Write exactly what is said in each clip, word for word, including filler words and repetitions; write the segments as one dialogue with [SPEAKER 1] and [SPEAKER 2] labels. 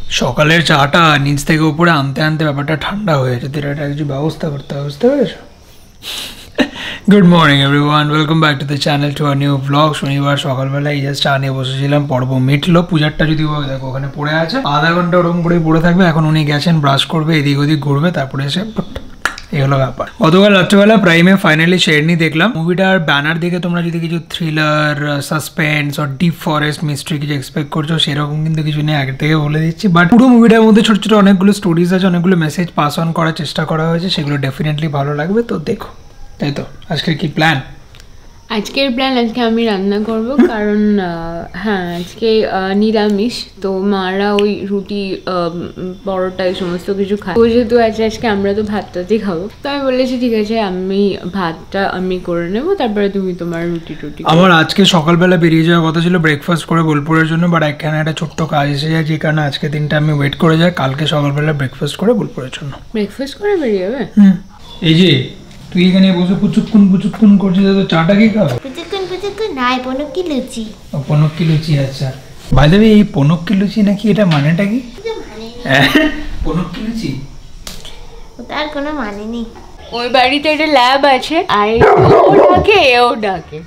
[SPEAKER 1] সকালের চাটা নিচ থেকে উপরে আনতে আনতে ব্যাপারটা ঠান্ডা হয়ে গেছে, তো এটা কিছু ব্যবস্থা করতে হবে, বুঝতে পেরেছো? Good morning everyone, welcome back to the channel to our new blog. শনিবার সকালবেলা এই জাস্ট চা নিয়ে বসেছিলাম, পর্ব মিটলো। পূজারটা যদি দেখো ওখানে পড়ে আছে, আধা ঘন্টা ওরকম করেই পড়ে থাকবে। এখন উনি গেছেন ব্রাশ করবে, এদিক ওদিক ঘুরবে, তারপরে এসে এই হলো ব্যাপার। গতকাল রাত্রেবেলা প্রাইমে ফাইনালি শেরনি দেখলাম। মুভিটার ব্যানার দেখে তোমরা যদি কিছু থ্রিলার, সাসপেন্স আর ডিপ ফরেস্ট মিস্ট্রি কিছু এক্সপেক্ট করছো, সেরকম কিন্তু কিছু নেই, আগে থেকে বলে দিচ্ছি। বাট পুরো মুভিটার মধ্যে ছোট ছোট অনেকগুলো স্টোরিজ আছে, অনেকগুলো মেসেজ পাস অন করার চেষ্টা করা হয়েছে, সেগুলো ডেফিনেটলি ভালো লাগবে, তো দেখো। তাই তো আজকের কি প্ল্যান?
[SPEAKER 2] আজকের প্ল্যান, আজকে আমি রান্না করব, কারণ হ্যাঁ আজকে নিরামিষ, তো মারা ওই রুটি পরোটা এই সমস্ত কিছু খায়। তো যেহেতু আছে আজকে আমরা তো ভাতটাতেই খাবো, তো আমি বলেছি ঠিক আছে আমি ভাতটা আমি করে নেবো, তারপরে তুমি তোমার রুটি টুটি।
[SPEAKER 1] আমার আজকে সকালবেলা বেরিয়ে যাওয়ার কথা ছিল ব্রেকফাস্ট করে বোলপুরের জন্য, বাট এখানে একটা ছোট্ট কাজ এসে যায়, যে কারণে আজকে দিনটা আমি ওয়েট করে যাই কালকে সকালবেলা ব্রেকফাস্ট করে বোলপুরের জন্য।
[SPEAKER 2] ব্রেকফাস্ট করে বেরিয়ে যাবে?
[SPEAKER 1] হুম। এই যে তুই এখানে বসে পুচুকুন পুচুকুন করছিস, তো চাটা কি খাবো?
[SPEAKER 3] পুচুকুন পুচুকুন নাই, পনক্কি লুচি।
[SPEAKER 1] ও পনক্কি লুচি, আচ্ছা। বাই দ্য ওয়ে, এই পনক্কি লুচি নাকি, এটা মানেটা কি? পনক্কি লুচি
[SPEAKER 3] তার কোনো মানে নেই।
[SPEAKER 2] ওই বাড়িতে একটা ল্যাব আছে, আর ও ডাকে এও ডাকে।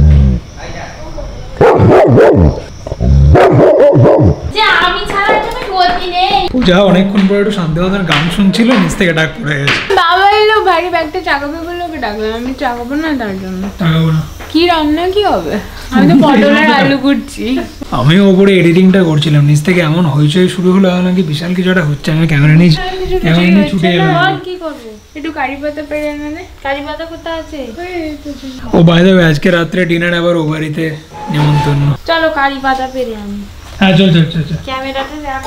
[SPEAKER 1] পূজা অনেকক্ষণ পরে একটু শান্তিবাদের গান শুনছিল, নিচ থেকে ডাক পড়ে গেছে।
[SPEAKER 2] বাবা এলো, ভারী ব্যাগটা চাকাবে বললো, ওকে ডাকলাম। আমি চাকাবো না, তার জন্য
[SPEAKER 1] চাকাবো না।
[SPEAKER 2] কি রান্না কি হবে? আমি তো পটল আর আলু কুটছি।
[SPEAKER 1] আমি ওপরে এডিটিংটা করছিলাম, নিচ থেকে এমন হইচই শুরু হলো নাকি বিশাল কিছু একটা হচ্ছে। আমি ক্যামেরা নিয়ে ক্যামেরা নিয়ে ছুটে এলাম।
[SPEAKER 2] কি করবো? একটু কারি পাতা পেরে এনে দে। কারি পাতা কোথায় আছে?
[SPEAKER 1] ও বাই দ্য ওয়ে, আজকে রাত্রে ডিনার আবার ও বাড়িতে নেমন্তন্ন।
[SPEAKER 2] চলো কারি পাতা পেরে আনি।
[SPEAKER 1] হ্যাঁ চল চল চল চল।
[SPEAKER 2] ক্যামেরাতে দেখ,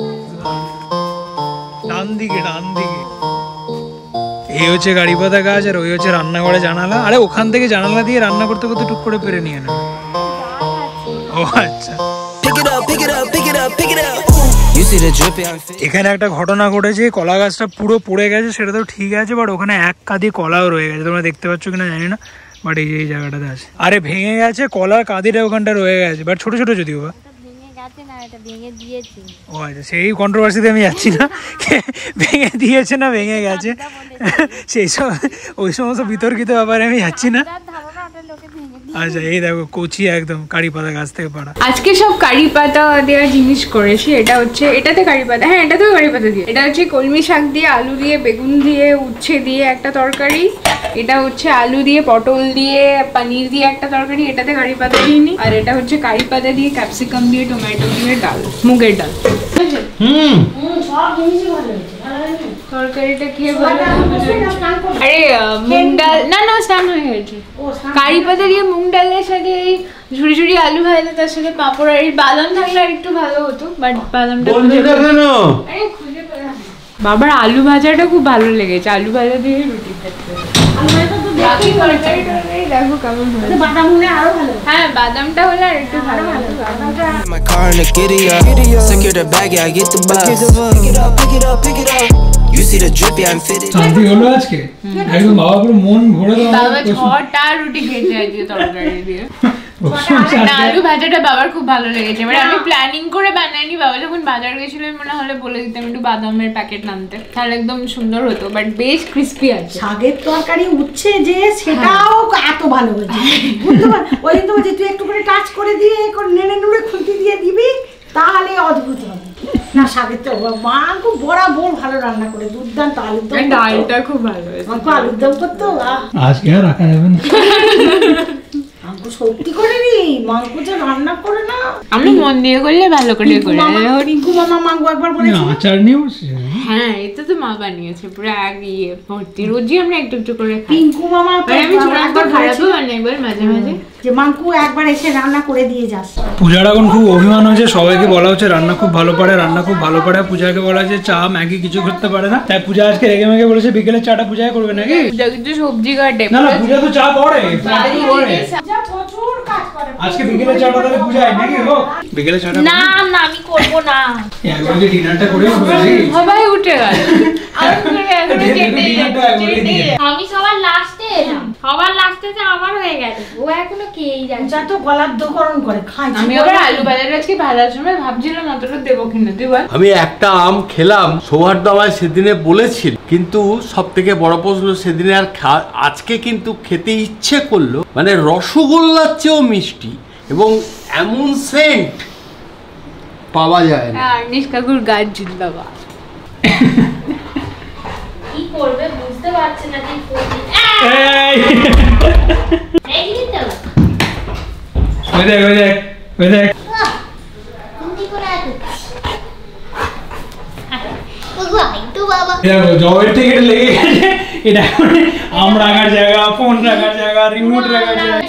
[SPEAKER 1] ডান দিকে ডান দিকে। এই হচ্ছে গাড়ি পাতা গাছ, আর ওই হচ্ছে রান্নাঘরে জানালা। আরে ওখান থেকে জানালা দিয়ে রান্না করতে করতে টুক করে পেরে নিয়ে নেবে। ও আচ্ছা। এখানে একটা ঘটনা ঘটেছে, কলা গাছটা পুরো পড়ে গেছে, সেটা তো ঠিক আছে, বাট ওখানে এক কাঁদি কলাও রয়ে গেছে। তোমরা দেখতে পাচ্ছ কিনা জানি না, বাট এই যে এই জায়গাটাতে আছে। আরে ভেঙে গেছে, কলার কাঁদিটা ওখানটা রয়ে গেছে, বাট ছোট ছোট যদিও বা। ও আচ্ছা, সেই কন্ট্রোভার্সিতে আমি যাচ্ছি না, ভেঙে দিয়েছে না ভেঙে গেছে, সেই সব ওই সমস্ত বিতর্কিত ব্যাপারে আমি যাচ্ছি না। আচ্ছা, এই দেখো কচি একদম কারি পাতা গাছ থেকে পাড়া।
[SPEAKER 2] আজকে সব কারি পাতা দেওয়া জিনিস করেছি। এটা হচ্ছে, এটাতে কারি পাতা, হ্যাঁ এটাতেও কারি পাতা দিয়ে। এটা হচ্ছে কলমি শাক দিয়ে, আলু দিয়ে, বেগুন দিয়ে, উচ্ছে দিয়ে একটা তরকারি। এটা হচ্ছে আলু দিয়ে, পটল দিয়ে, পনির দিয়ে একটা তরকারি, এটাতে কারি পাতা দিইনি। আর এটা হচ্ছে কারি পাতা দিয়ে, ক্যাপসিকাম দিয়ে, টমেটো দিয়ে ডাল, মুগের ডাল।
[SPEAKER 1] হুম,
[SPEAKER 3] সব জিনিসই ভালো হয়েছে।
[SPEAKER 2] তরকারিটা খেয়ে ভালো। আরে মুগ ডাল না না স্নান হয়ে গেছে। কারি পাতা দিয়ে মুগ ডালের সাথে এই ঝুড়ি ঝুড়ি আলু ভাজা, তার সাথে পাঁপড় আর বাদাম থাকলে আর একটু ভালো হতো, বাট বাদামটা আরে খুঁজে পেলাম। বাবার আলু ভাজাটা খুব ভালো লেগেছে, আলু ভাজা দিয়ে রুটি খেতে। দেখো কেমন হয়, বাদাম হলে আরো ভালো। হ্যাঁ বাদামটা হলে আর একটু ভালো ভালো।
[SPEAKER 1] শান্তি হলো আজকে, একদম বাবা পুরো মন ভরে দাও।
[SPEAKER 2] বাবা ছটা রুটি খেয়েছে আজকে তরকারি দিয়ে। আলু ভাজাটা বাবার খুব ভালো লেগেছে। এবার আমি প্ল্যানিং করে বানাইনি, বাবা যখন বাজার গেছিল মনে হলে বলে দিতাম একটু বাদামের প্যাকেট আনতে, তাহলে একদম সুন্দর হতো, বাট বেশ ক্রিস্পি আছে।
[SPEAKER 4] শাকের তরকারি উঠছে যে, সেটাও এত ভালো হয়েছে, বুঝতে পার? ওই তো যে তুই একটু করে টাচ করে দিয়ে নেড়ে নুড়ে খুঁটি দিয়ে দিবি, তাহলে অদ্ভুত হবে। না শাকের তো মা খুব বরাবর ভালো রান্না করে, দুর্দান্ত। আলুর দম,
[SPEAKER 2] ডালটা খুব ভালো হয়েছে।
[SPEAKER 4] আলুর দম করতো
[SPEAKER 1] আজকে আর রাখা যাবে না।
[SPEAKER 4] সত্যি করে নি মাংস যে রান্না করে না,
[SPEAKER 2] আমি মন দিয়ে করলে ভালো করে করে।
[SPEAKER 4] রিঙ্কু মামা মাংস একবার বলেছিল
[SPEAKER 1] আচার নিয়ে বসে।
[SPEAKER 2] হ্যাঁ এটা তো মা বানিয়েছে পুরো এক ইয়ে ভর্তি, রোজই আমরা একটু একটু করে খাই।
[SPEAKER 4] রিঙ্কু মামা
[SPEAKER 2] আমি একবার খারাপও বানাই বল মাঝে মাঝে,
[SPEAKER 4] যে মাংকু একবার এসে রান্না করে দিয়ে যাস।
[SPEAKER 1] পূজার এখন খুব অভিমান হয়েছে, সবাইকে বলা হচ্ছে রান্না খুব ভালো পারে, রান্না খুব ভালো পারে। পূজাকে বলা হচ্ছে চা ম্যাগি কিছু করতে পারে না, তাই পূজা আজকে রেগে মেগে বলেছে বিকেলে চাটা পূজায় করবে নাকি।
[SPEAKER 2] পূজা কিন্তু সবজি কাটে।
[SPEAKER 1] না না, পূজা তো চা করে করে
[SPEAKER 4] প্রচুর কাজ করে।
[SPEAKER 1] আজকে বিকেলে চাটা তাহলে পূজায় নাকি হোক, বিকেলে চাটা
[SPEAKER 3] না না আমি করব না।
[SPEAKER 1] একবার যে ডিনারটা করে
[SPEAKER 2] সবাই উঠে গেল, আমি করে পুরো চেটে চেটে
[SPEAKER 3] আমি সবার লাস্টে এলাম, সবার লাস্টে যে আমার হয়ে গেছে, ও এখনো খেয়েই যাচ্ছে।
[SPEAKER 4] যা তো গলার্ধকরণ করে খাই।
[SPEAKER 2] আমি ওরা আলু বাজার আজকে ভাজার সময় ভাবছিলাম অতটা দেবো কিনা, তুই বল।
[SPEAKER 5] আমি একটা আম খেলাম, সৌহার্দ্য আমায় সেদিনে বলেছিল, কিন্তু সব থেকে বড় প্রশ্ন সেদিনে আর আজকে কিন্তু খেতে ইচ্ছে করলো, মানে রসগোল্লার চেয়েও মিষ্টি এবং এমন সেন্ট পাওয়া যায় না।
[SPEAKER 2] আর নিষ্কাকুর গাছ জিন্দাবাদ।
[SPEAKER 3] কি করবে বুঝতে পারছে না যে কোটি এই দিতে
[SPEAKER 1] ওই দেখ ওই দেখ ওই দেখ
[SPEAKER 3] তুমি করে আছো। ও ভাই তো বাবা,
[SPEAKER 1] দেখো জবের থেকে এটা লেগে গেছে। এটা আম রাখার জায়গা, ফোন রাখার জায়গা, রিমোট রাখার জায়গা।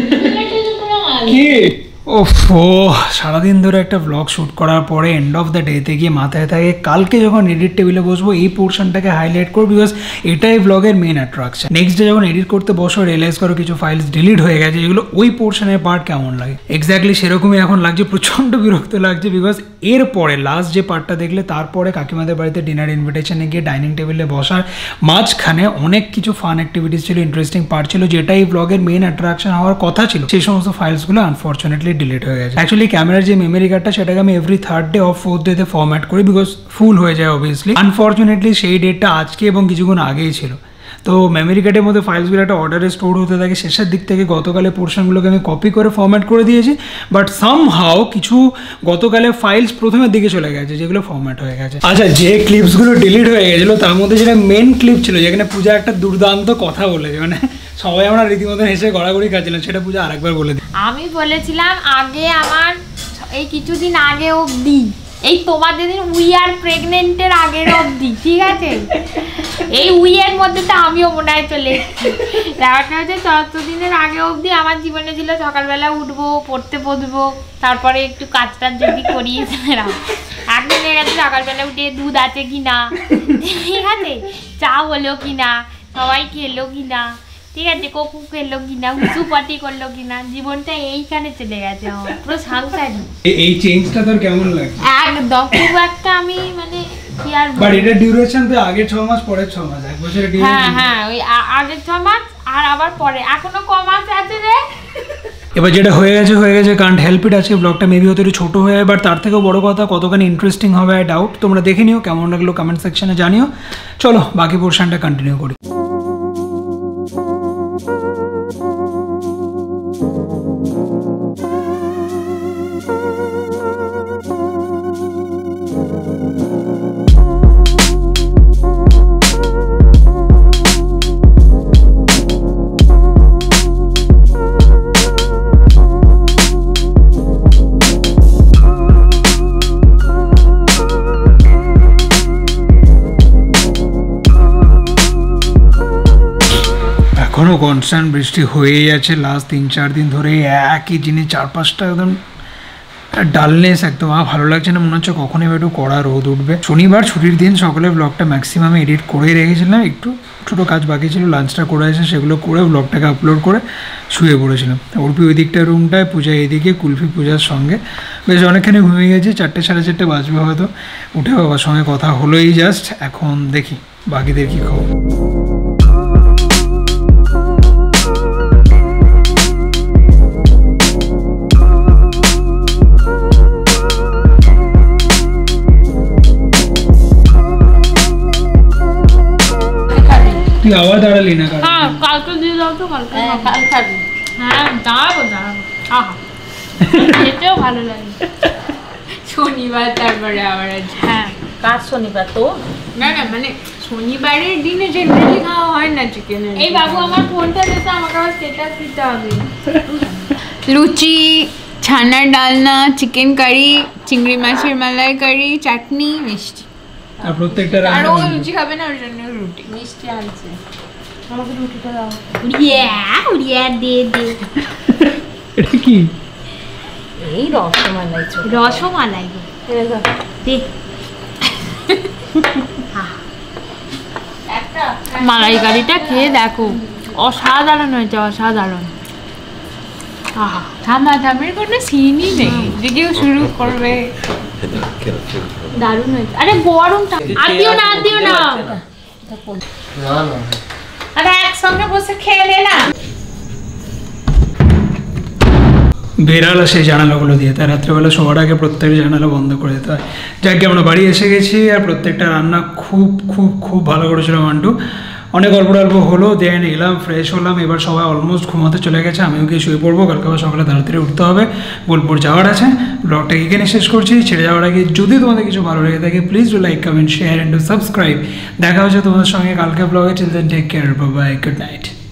[SPEAKER 1] কি ওফো, সারাদিন ধরে একটা ব্লগ শ্যুট করার পরে এন্ড অফ দ্য ডেতে গিয়ে মাথায় থাকে কালকে যখন এডিট টেবিলে বসবো এই পোর্শনটাকে হাইলাইট করবো, বিকজ এটাই ব্লগের মেন অ্যাট্রাকশন। নেক্সট ডে যখন এডিট করতে বসো রিয়েলাইজ করো কিছু ফাইলস ডিলিট হয়ে গেছে, এগুলো ওই পোর্শনের পার্ট কেমন লাগে। এক্স্যাক্টলি সেরকমই এখন লাগছে, প্রচণ্ড বিরক্ত লাগছে, বিকজ এরপরে লাস্ট যে পার্টটা দেখলে তারপরে কাকিমাদের বাড়িতে ডিনার ইনভিটেশনে গিয়ে ডাইনিং টেবিলে বসার মাঝখানে অনেক কিছু ফান অ্যাক্টিভিটিস ছিল, ইন্টারেস্টিং পার্ট ছিল, যেটা এই ব্লগের মেন অ্যাট্রাকশন হওয়ার কথা ছিল। সেই সমস্ত ফাইলসগুলো আনফর্চুনেটলি ডিলিট হয়ে গেছে। অ্যাকচুয়ালি ক্যামেরার যে মেমোরি কার্ডটা সেটাকে আমি every third day of fourth ডেতে ফরম্যাট করি, বিকজ ফুল হয়ে যায় অবভিয়াসলি। আনফর্চুনেটলি সেই ডেটটা আজকে এবং কিছুক্ষণ আগেই ছিল, তো মেমোরি কার্ডের মধ্যে ফাইলসগুলো একটা অর্ডারে স্টোর হতে থাকে। শেষের দিক থেকে গতকালের পোর্শনগুলোকে আমি কপি করে ফরম্যাট করে দিয়েছি, বাট সামহাও কিছু গতকালের ফাইলস প্রথমের দিকে চলে গেছে যেগুলো ফরম্যাট হয়ে গেছে। আচ্ছা, যে ক্লিপসগুলো ডিলিট হয়ে গেছিলো তার মধ্যে যেটা মেন ক্লিপ ছিল যেখানে পূজা একটা দুর্দান্ত কথা বলেছে, মানে সবাই আমরা রীতিমতো হেসে গড়াগড়ি খাচ্ছিলাম, সেটা পূজা আরেকবার বলে দিই।
[SPEAKER 3] আমি বলেছিলাম আগে আমার এই কিছুদিন আগে অবধি, এই তোমার যেদিন উই আর প্রেগনেন্টের আগের অবধি, ঠিক আছে, এই উইয়ের মধ্যে তো আমিও মনে হয় চলে এসেছি। ব্যাপারটা হচ্ছে চতুর্থ দিনের আগে অবধি আমার জীবনে ছিল সকালবেলা উঠবো, পড়তে বসবো, তারপরে একটু কাজ টাজ যদি করিয়ে এরাম। এখন হয়ে গেছে সকালবেলা উঠে দুধ আছে কি না, ঠিক আছে, চা হলো কি না, সবাই খেলো কি না, ঠিক আছে, কোকু খেলো কিনা, উঁচু পাটি করলো কিনা, জীবনটা এইখানে চলে গেছে আমার পুরো সাংসারিক।
[SPEAKER 1] এই চেঞ্জটা তোর কেমন লাগে?
[SPEAKER 3] একদম খুব একটা আমি মানে কি আর,
[SPEAKER 1] বাট এটা ডিউরেশন তো আগের ছ মাস পরের ছ মাস, এক বছরের ডিউরেশন।
[SPEAKER 3] হ্যাঁ হ্যাঁ, ওই আগের ছ মাস আর আবার পরে এখনো ক মাস আছে রে।
[SPEAKER 1] এবার যেটা হয়ে গেছে হয়ে গেছে, কারণ হেল্প ইট। আজকে ব্লগটা মেবি হয়তো একটু ছোটো হয়ে, বাট তার থেকেও বড় কথা কতখানি ইন্টারেস্টিং হবে আই ডাউট। তোমরা দেখে নিও, কেমন লাগলো কমেন্ট সেকশনে জানিও। চলো বাকি পোর্শনটা কন্টিনিউ করি। এখনও কনস্ট্যান্ট বৃষ্টি হয়েই আছে, লাস্ট তিন চার দিন ধরে একই জিনিস, চার পাঁচটা একদম ডালনেস, একদম আর ভালো লাগছে না, মনে হচ্ছে কখনই একটু কড়া রোদ উঠবে। শনিবার ছুটির দিন সকালে ব্লগটা ম্যাক্সিমাম এডিট করে রেখেছিলাম, একটু ছোটো কাজ বাকি ছিল, লাঞ্চটা করে এসে সেগুলো করে ব্লগটাকে আপলোড করে শুয়ে পড়েছিলাম। অর্পি ওই দিকটা রুমটায়, পূজা এইদিকে, কুলফি পূজার সঙ্গে বেশ অনেকখানি ঘুমিয়ে গেছি, চারটে সাড়ে চারটে বাজবে হয়তো। উঠে বাবার সঙ্গে কথা হলোই জাস্ট, এখন দেখি বাকিদের কী খবর। তুই আবার দাঁড়ালি না?
[SPEAKER 3] হ্যাঁ কালকে দিয়ে দাও তো, কালকে কাল খাবি। হ্যাঁ দাঁড়াবো দাঁড়াবো, আহা খেতেও ভালো লাগে।
[SPEAKER 2] শনিবার তারপরে আবার আছে।
[SPEAKER 3] হ্যাঁ কাজ শনিবার তো,
[SPEAKER 2] না না মানে শনিবারের দিনে জেনারেলি খাওয়া হয় না চিকেন।
[SPEAKER 3] এই বাবু আমার ফোনটা দিতে, আমাকে আবার স্ট্যাটাস দিতে হবে।
[SPEAKER 2] লুচি, ছানার ডালনা, চিকেন কারি, চিংড়ি মাছের মালাই কারি, চাটনি, মিষ্টি।
[SPEAKER 1] আর প্রত্যেকটা
[SPEAKER 2] আর
[SPEAKER 1] রান্না
[SPEAKER 2] ও লুচি খাবে না, ওর জন্য রুটি।
[SPEAKER 3] মিষ্টি আনছে, আমাকে রুটিটা দাও। উড়িয়া উড়িয়া দে দে।
[SPEAKER 1] এটা কি?
[SPEAKER 3] এই রসমালাই, রসমালাই দে। মালাইকারিটা খেয়ে দেখো, অসাধারণ হয়েছে, অসাধারণ।
[SPEAKER 2] আহা থামাথামির কোনো সিনই নেই, যে কেউ শুরু করবে।
[SPEAKER 3] দারুণ হয়েছে। আরে গরমটা আর দিও না, আর দিও না, বসে পড়ি।
[SPEAKER 5] না না
[SPEAKER 3] আরে একসঙ্গে বসে খেয়ে নে না।
[SPEAKER 1] বেড়ালা সেই জানালাগুলো দিয়ে, তাই রাত্রেবেলা শোয়ার আগে প্রত্যেকটা জানালা বন্ধ করে দিতে হয়। যাকে আমরা বাড়ি এসে গেছি, আর প্রত্যেকটা রান্না খুব খুব খুব ভালো করেছিল মান্টু। অনেক অল্প অল্প হলো, দেন এলাম, ফ্রেশ হলাম, এবার সবাই অলমোস্ট ঘুমাতে চলে গেছে, আমিও গিয়ে শুয়ে পড়বো, কালকে আবার সকালে তাড়াতাড়ি উঠতে হবে, বোলপুর যাওয়ার আছে। ব্লগটা এখানে শেষ করছি। ছেড়ে যাওয়ার আগে যদি তোমাদের কিছু ভালো লেগে থাকে please do like, comment, share and do subscribe. দেখা হচ্ছে তোমাদের সঙ্গে কালকে ব্লগে। Till then take care, bye bye, good night.